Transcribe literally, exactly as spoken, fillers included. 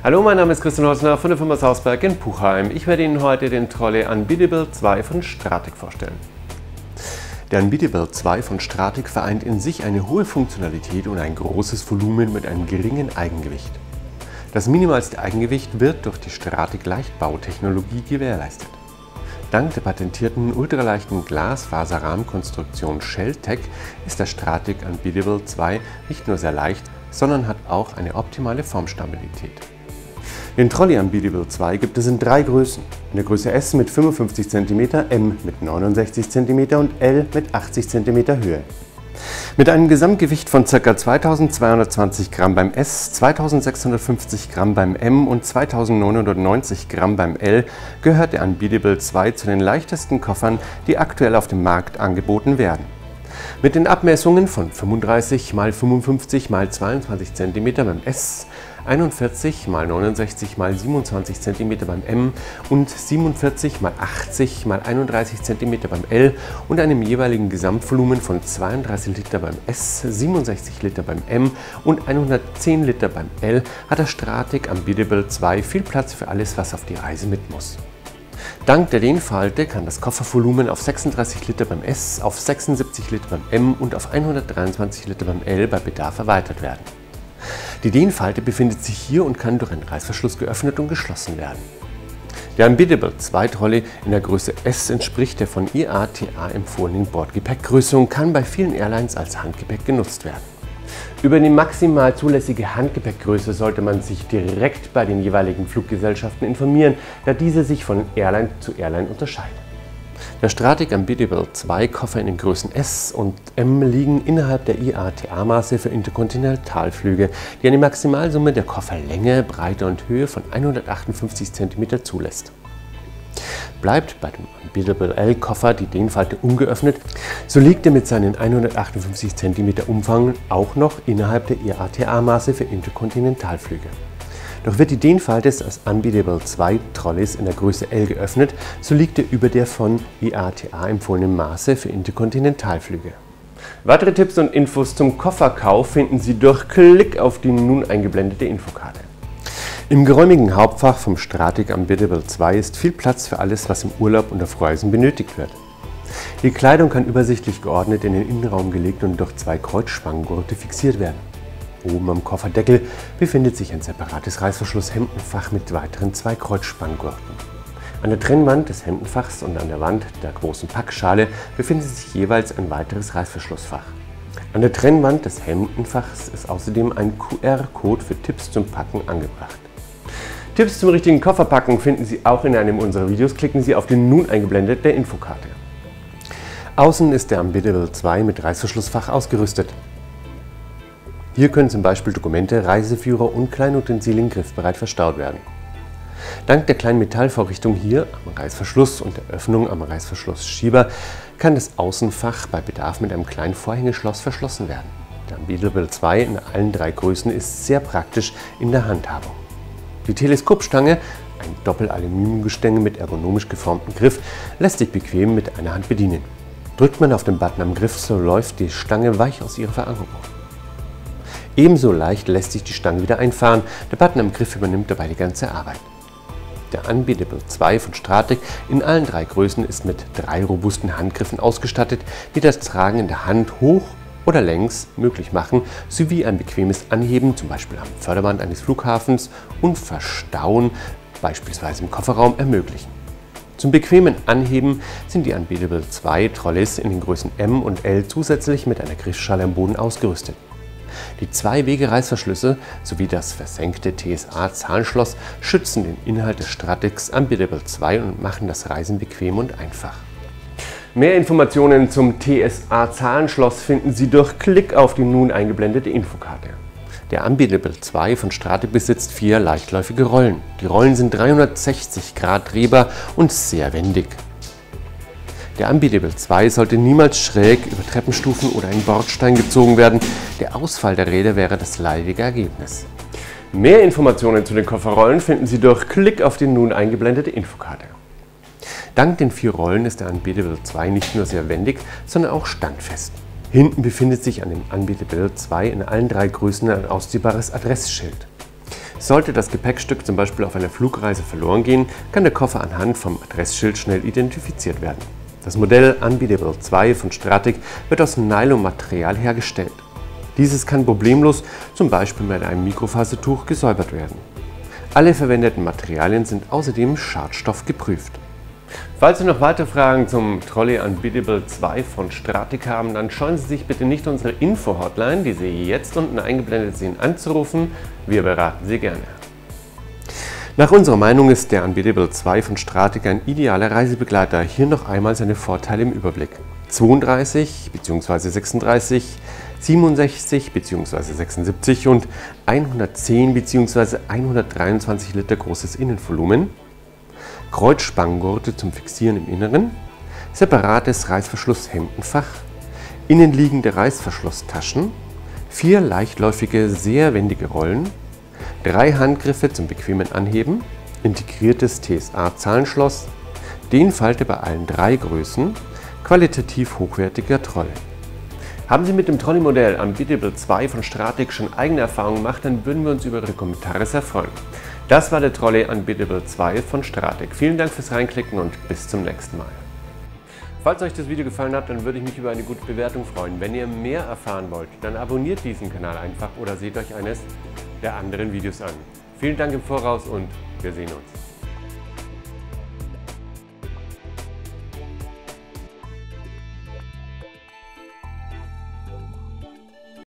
Hallo, mein Name ist Christian Holzner von der Firma Sausberg in Puchheim. Ich werde Ihnen heute den Trolley Unbeatable zwei von Stratic vorstellen. Der Unbeatable zwei von Stratic vereint in sich eine hohe Funktionalität und ein großes Volumen mit einem geringen Eigengewicht. Das minimalste Eigengewicht wird durch die Stratic Leichtbautechnologie gewährleistet. Dank der patentierten ultraleichten Glasfaserrahmenkonstruktion Shell-Tech ist der Stratic Unbeatable zwei nicht nur sehr leicht, sondern hat auch eine optimale Formstabilität. Den Trolley Unbeatable zwei gibt es in drei Größen. In der Größe S mit fünfundfünfzig Zentimeter, M mit neunundsechzig Zentimeter und L mit achtzig Zentimeter Höhe. Mit einem Gesamtgewicht von ca. zweitausendzweihundertzwanzig Gramm beim S, zweitausendsechshundertfünfzig Gramm beim M und zweitausendneunhundertneunzig Gramm beim L gehört der Unbeatable zwei zu den leichtesten Koffern, die aktuell auf dem Markt angeboten werden. Mit den Abmessungen von fünfunddreißig mal fünfundfünfzig mal zweiundzwanzig Zentimeter beim S, einundvierzig mal neunundsechzig mal siebenundzwanzig Zentimeter beim M und siebenundvierzig mal achtzig mal einunddreißig Zentimeter beim L und einem jeweiligen Gesamtvolumen von zweiunddreißig Liter beim S, siebenundsechzig Liter beim M und hundertzehn Liter beim L hat der Stratic Unbeatable zwei viel Platz für alles, was auf die Reise mit muss. Dank der Dehnfalte kann das Koffervolumen auf sechsunddreißig Liter beim S, auf sechsundsiebzig Liter beim M und auf hundertdreiundzwanzig Liter beim L bei Bedarf erweitert werden. Die Dehnfalte befindet sich hier und kann durch einen Reißverschluss geöffnet und geschlossen werden. Der Unbeatable zwei Trolley in der Größe S entspricht der von I A T A empfohlenen Bordgepäckgröße und kann bei vielen Airlines als Handgepäck genutzt werden. Über die maximal zulässige Handgepäckgröße sollte man sich direkt bei den jeweiligen Fluggesellschaften informieren, da diese sich von Airline zu Airline unterscheiden. Der Stratic Unbeatable zwei Koffer in den Größen S und M liegen innerhalb der I A T A-Maße für Interkontinentalflüge, die eine Maximalsumme der Kofferlänge, Breite und Höhe von hundertachtundfünfzig Zentimeter zulässt. Bleibt bei dem Unbeatable L-Koffer die Dehnfalte ungeöffnet, so liegt er mit seinen hundertachtundfünfzig Zentimeter Umfang auch noch innerhalb der I A T A-Maße für Interkontinentalflüge. Doch wird die Dehnfalte des Unbeatable zwei Trolleys in der Größe L geöffnet, so liegt er über der von I A T A empfohlenen Maße für Interkontinentalflüge. Weitere Tipps und Infos zum Kofferkauf finden Sie durch Klick auf die nun eingeblendete Infokarte. Im geräumigen Hauptfach vom Stratic Unbeatable zwei ist viel Platz für alles, was im Urlaub und auf Reisen benötigt wird. Die Kleidung kann übersichtlich geordnet in den Innenraum gelegt und durch zwei Kreuzspangengurte fixiert werden. Oben am Kofferdeckel befindet sich ein separates Reißverschluss-Hemdenfach mit weiteren zwei Kreuzspanngurten. An der Trennwand des Hemdenfachs und an der Wand der großen Packschale befindet sich jeweils ein weiteres Reißverschlussfach. An der Trennwand des Hemdenfachs ist außerdem ein Q R-Code für Tipps zum Packen angebracht. Tipps zum richtigen Kofferpacken finden Sie auch in einem unserer Videos. Klicken Sie auf die nun eingeblendete Infokarte. Außen ist der Unbeatable zwei mit Reißverschlussfach ausgerüstet. Hier können zum Beispiel Dokumente, Reiseführer und Kleinutensilien griffbereit verstaut werden. Dank der kleinen Metallvorrichtung hier am Reißverschluss und der Öffnung am Reißverschlussschieber kann das Außenfach bei Bedarf mit einem kleinen Vorhängeschloss verschlossen werden. Der Unbeatable zwei in allen drei Größen ist sehr praktisch in der Handhabung. Die Teleskopstange, ein Doppel-Aluminiumgestänge mit ergonomisch geformtem Griff, lässt sich bequem mit einer Hand bedienen. Drückt man auf den Button am Griff, so läuft die Stange weich aus ihrer Verankerung. Ebenso leicht lässt sich die Stange wieder einfahren, der Button am Griff übernimmt dabei die ganze Arbeit. Der Unbeatable zwei von Stratic in allen drei Größen ist mit drei robusten Handgriffen ausgestattet, die das Tragen in der Hand hoch oder längs möglich machen, sowie ein bequemes Anheben, zum Beispiel am Förderband eines Flughafens, und Verstauen, beispielsweise im Kofferraum, ermöglichen. Zum bequemen Anheben sind die Unbeatable zwei Trolleys in den Größen M und L zusätzlich mit einer Griffschale am Boden ausgerüstet. Die Zwei-Wege-Reißverschlüsse sowie das versenkte T S A-Zahlenschloss schützen den Inhalt des Stratics Unbeatable zwei und machen das Reisen bequem und einfach. Mehr Informationen zum T S A-Zahlenschloss finden Sie durch Klick auf die nun eingeblendete Infokarte. Der Unbeatable zwei von Stratic besitzt vier leichtläufige Rollen. Die Rollen sind dreihundertsechzig Grad drehbar und sehr wendig. Der Unbeatable zwei sollte niemals schräg über Treppenstufen oder einen Bordstein gezogen werden. Der Ausfall der Räder wäre das leidige Ergebnis. Mehr Informationen zu den Kofferrollen finden Sie durch Klick auf die nun eingeblendete Infokarte. Dank den vier Rollen ist der Unbeatable zwei nicht nur sehr wendig, sondern auch standfest. Hinten befindet sich an dem Unbeatable zwei in allen drei Größen ein ausziehbares Adressschild. Sollte das Gepäckstück zum Beispiel auf einer Flugreise verloren gehen, kann der Koffer anhand vom Adressschild schnell identifiziert werden. Das Modell Unbeatable zwei von Stratic wird aus Nylonmaterial hergestellt. Dieses kann problemlos zum Beispiel mit einem Mikrofasertuch gesäubert werden. Alle verwendeten Materialien sind außerdem Schadstoff geprüft. Falls Sie noch weitere Fragen zum Trolley Unbeatable zwei von Stratic haben, dann scheuen Sie sich bitte nicht, unsere Info-Hotline, die Sie jetzt unten eingeblendet sehen, anzurufen. Wir beraten Sie gerne. Nach unserer Meinung ist der Unbeatable zwei von Stratic ein idealer Reisebegleiter. Hier noch einmal seine Vorteile im Überblick. zweiunddreißig bzw. sechsunddreißig, siebenundsechzig bzw. sechsundsiebzig und hundertzehn bzw. hundertdreiundzwanzig Liter großes Innenvolumen, Kreuzspangengurte zum Fixieren im Inneren, separates Reißverschlusshemdenfach, innenliegende Reißverschlusstaschen, vier leichtläufige, sehr wendige Rollen, drei Handgriffe zum bequemen Anheben, integriertes T S A-Zahlenschloss, Dehnfalte bei allen drei Größen, qualitativ hochwertiger Trolley. Haben Sie mit dem Trolley-Modell Unbeatable zwei von Stratic schon eigene Erfahrungen gemacht, dann würden wir uns über Ihre Kommentare sehr freuen. Das war der Trolley Unbeatable zwei von Stratic. Vielen Dank fürs Reinklicken und bis zum nächsten Mal. Falls euch das Video gefallen hat, dann würde ich mich über eine gute Bewertung freuen. Wenn ihr mehr erfahren wollt, dann abonniert diesen Kanal einfach oder seht euch eines der anderen Videos an. Vielen Dank im Voraus und wir sehen uns.